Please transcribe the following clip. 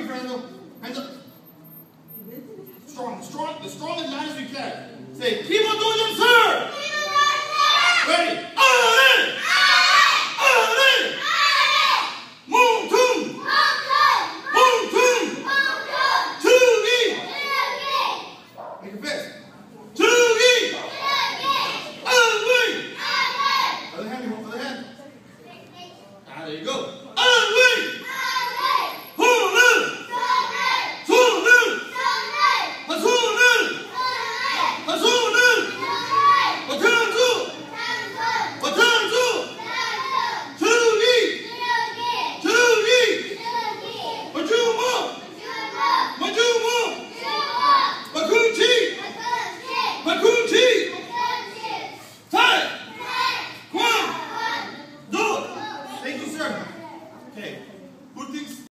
in front of them. Hands up. Strong, strong, the strongest, loudest you can. Say, keep on doing them, sir. Ready? All in.